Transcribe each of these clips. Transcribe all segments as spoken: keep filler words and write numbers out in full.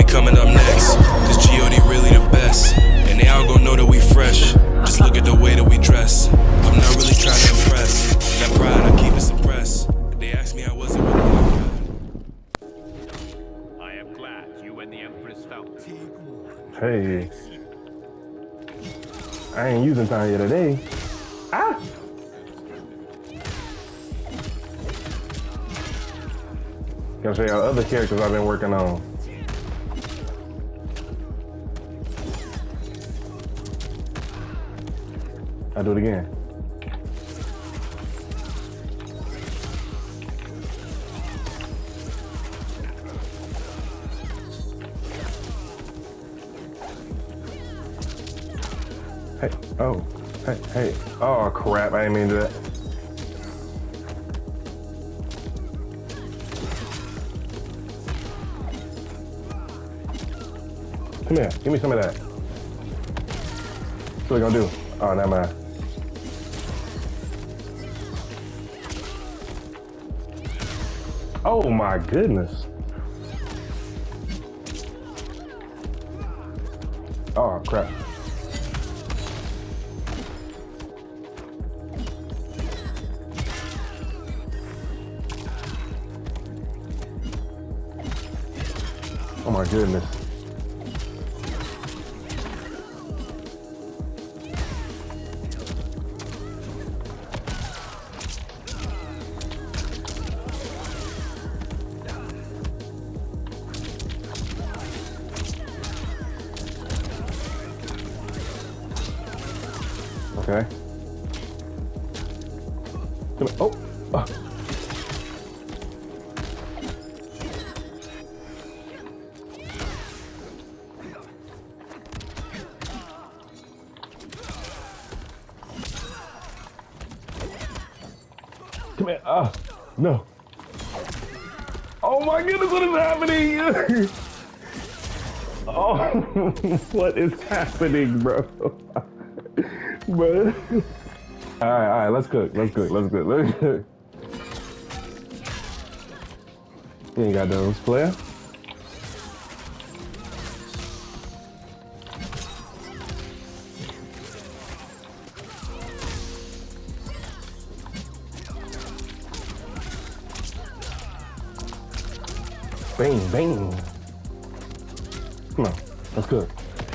coming up next. Cause G O D really the best, and they all gon' know that we fresh. Just look at the way that we dress. I'm not really trying to impress. That pride, I keep it suppressed. They asked me I wasn't really. I am glad you and the Empress found me. Hey. I ain't using Tanya today. Ah! Gonna show y'all other characters I've been working on. I'll do it again. Hey, oh, hey, hey. Oh crap, I didn't mean to do that. Come here, give me some of that. What we gonna do? Oh, never mind. Oh my goodness. Oh crap. Oh my goodness. Okay. Come here. Oh. Oh. Come here. Oh, no. Oh my goodness, what is happening? Oh, what is happening, bro? Bro. All right, all right, let's cook, let's cook, let's cook, let's cook. You ain't got those, player. Bang, bang. Come on, let's cook.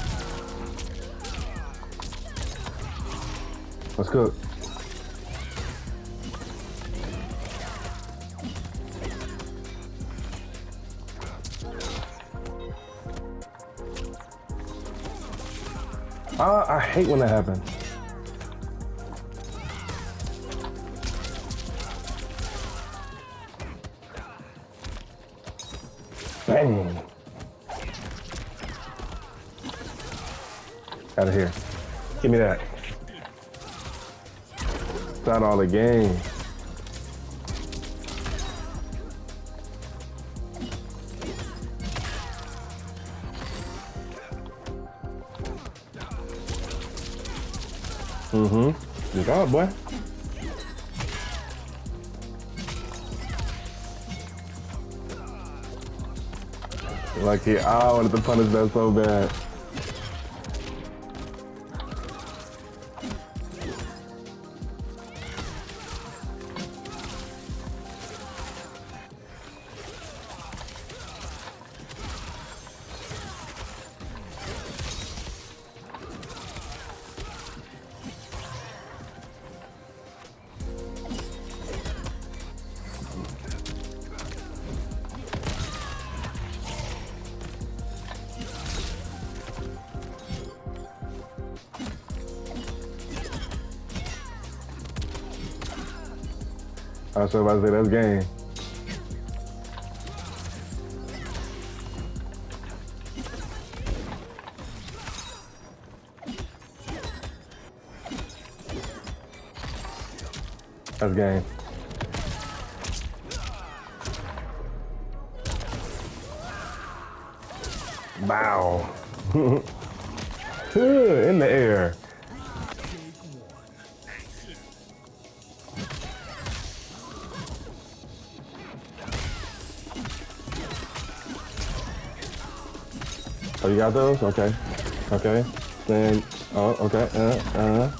Let's cook. Uh, I hate when that happens. Bang. Out of here. Give me that. It's not all the game. Mm-hmm. Good job, boy. Lucky, I wanted to punish that so bad. I was about to say that's game. That's game. Bow. In the air. Oh, you got those? Okay. Okay. Then, oh, okay. Uh, uh.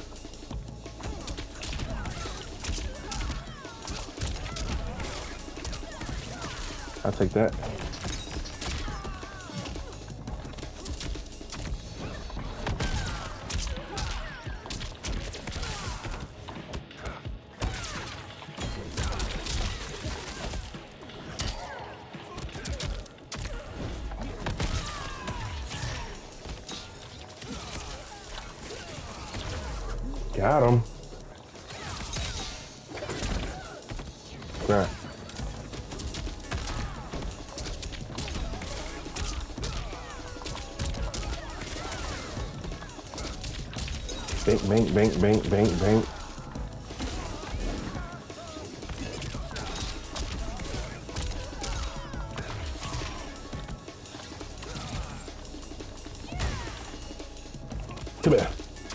I'll take that. Got him. Right. Bink, bink, bink, bink, bink, bink. Come here.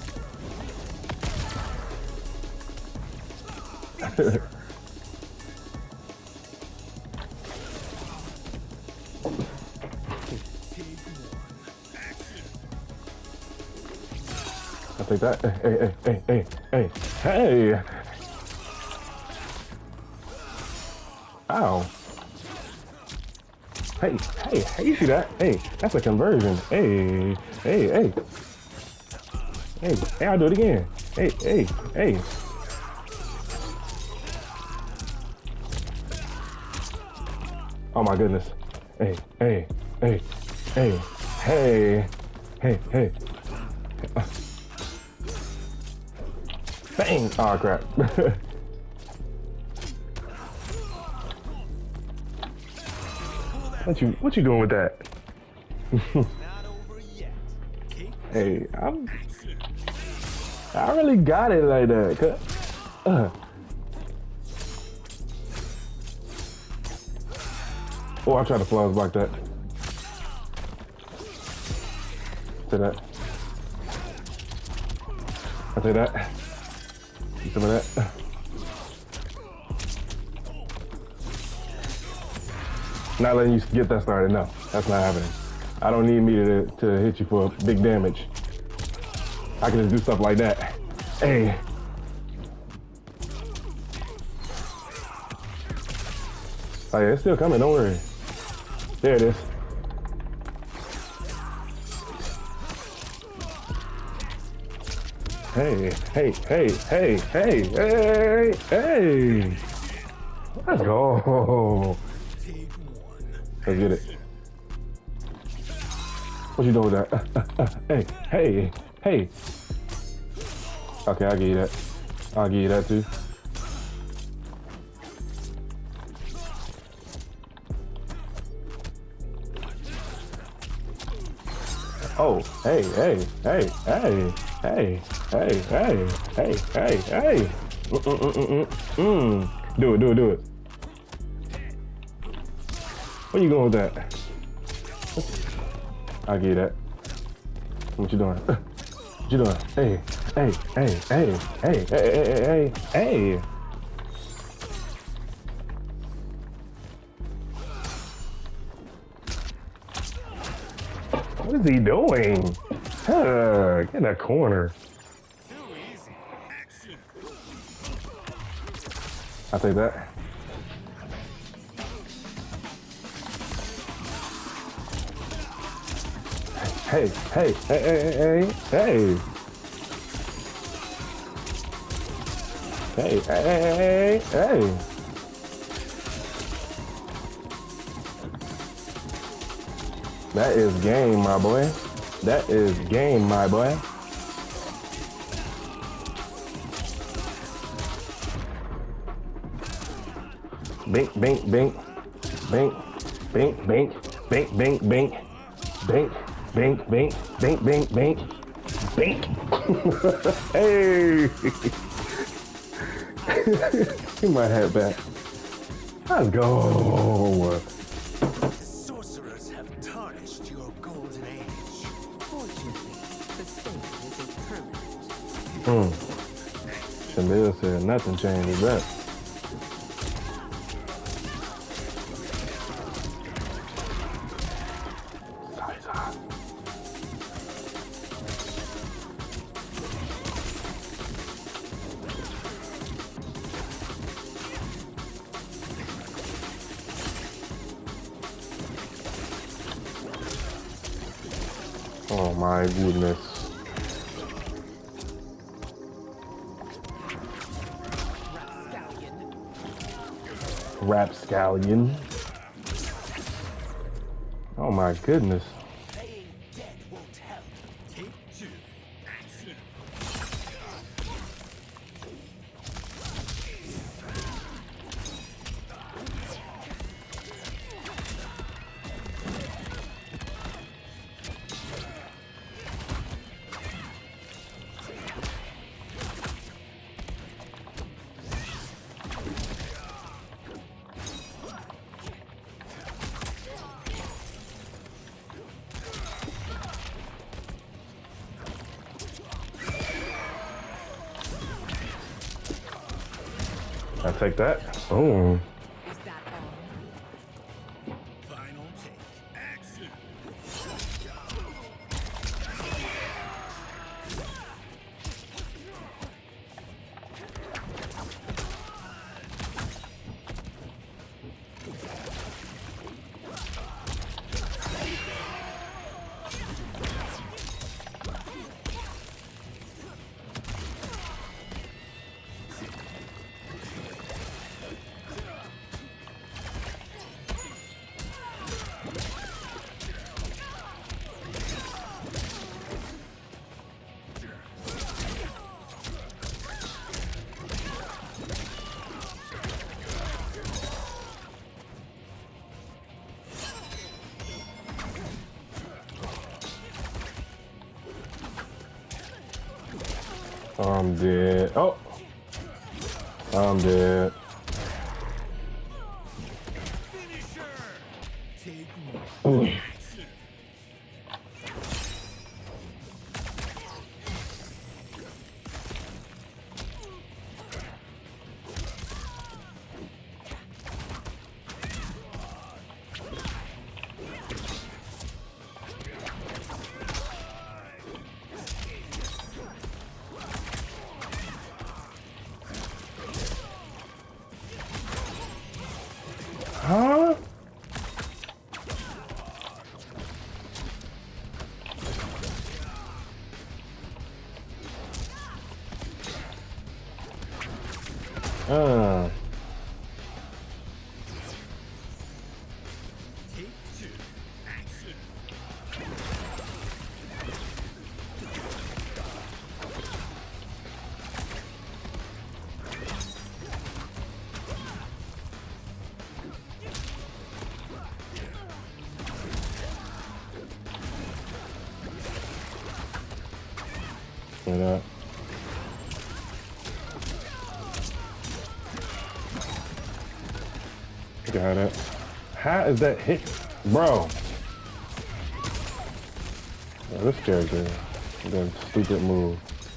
I'll take that. Hey, hey, hey, hey, hey, hey. Ow. Hey, hey, hey, you see that? Hey, that's a conversion. Hey, hey, hey. Hey, hey, I'll do it again. Hey, hey, hey. Oh my goodness. Hey, hey, hey, hey, hey, hey, hey. Uh. Bang! Oh crap. What you what you doing with that? Hey, I'm I really got it like that. Uh. Oh, I tried to flawless block that. Say that. I say that. Get some of that. Not letting you get that started. No, that's not happening. I don't need me to, to hit you for big damage. I can just do stuff like that. Hey. Oh yeah, it's still coming, don't worry. There it is. Hey, hey, hey, hey, hey, hey, hey. Let's go. Let's get it. What you doing with that? Uh, uh, uh, hey, hey, hey. Okay, I'll give you that. I'll give you that too. Oh, hey, hey, hey, hey, hey, hey, hey, hey, hey, hey. Mm, mm, mm, mm, mm. Do it, do it, do it. Where you going with that? I'll give you that. What you doing? What you doing? Hey, hey, hey, hey, hey, hey, hey, hey, hey. What is he doing? Uh, get in that corner. I'll take that. Hey, hey, hey, hey, hey, hey. Hey, hey, hey, hey. That is game, my boy. That is game, my boy. Bink, bink, bink, bink, bink, bink, bink, bink, bink, bink, bink, bink, bink, bink, bink, bink. Hey! Get my hat back. Let's go. Hmm. Shamil said nothing changes that. Sorry, sorry. Oh my goodness. Rapscallion. Oh my goodness. I take that. Oh. Is that all? Final take. Action. I'm dead. Oh, I'm dead. Finisher. Take one. Action. Huh? Uh. Take two. Action. Get up. Got it. How is that hit? Bro. Oh, this character. That stupid move.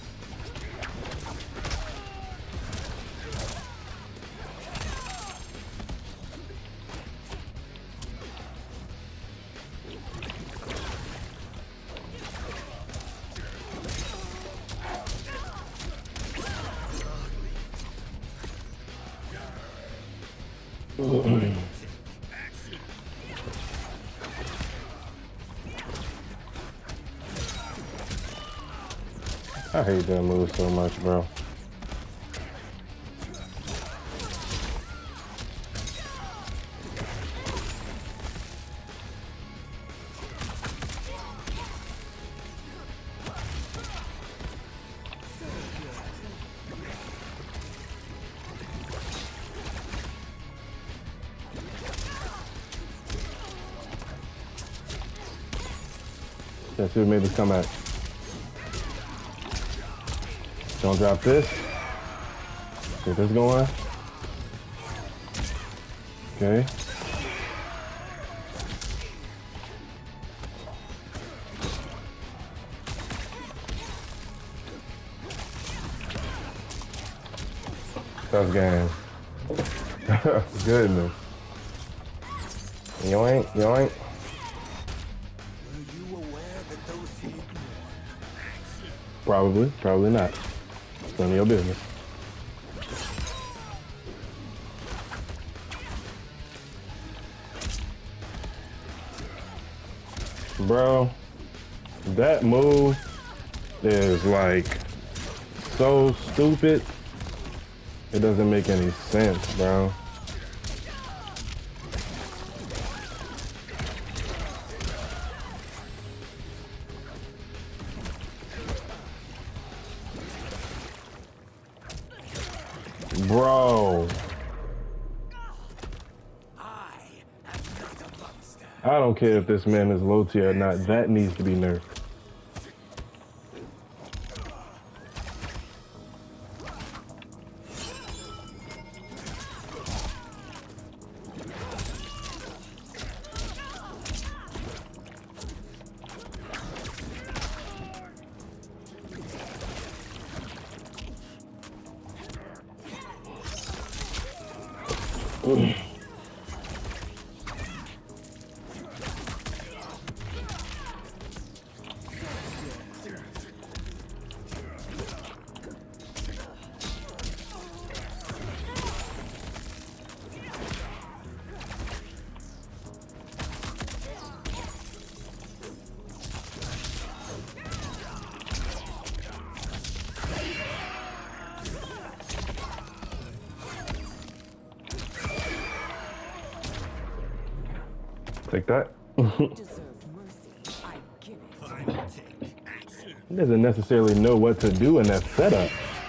I hate that move so much, bro. Let's see what made this comeback. Don't drop this. Get this going. Okay. Tough game. Goodness. Yoink, yoink. Were you aware that those take one? Probably, probably not. It's none of your business. Bro, That move is like so stupid. It doesn't make any sense, bro. Bro. I don't care if this man is low tier or not. That needs to be nerfed. Take that. Deserve mercy. I give it. Final take. Action. He doesn't necessarily know what to do in that setup.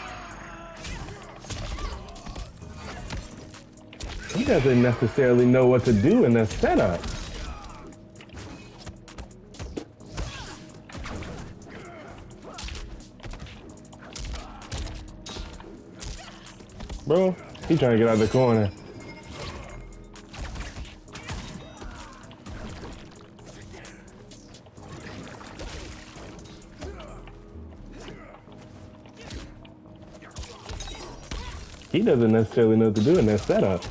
He doesn't necessarily know what to do in that setup. Bro, he trying to get out of the corner. He doesn't necessarily know what to do in that setup.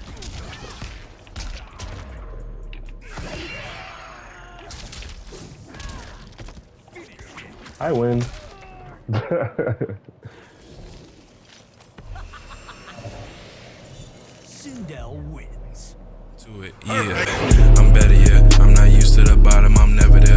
I win. Sindel wins. To it, yeah. I'm better, yeah. I'm not used to the bottom, I'm never there.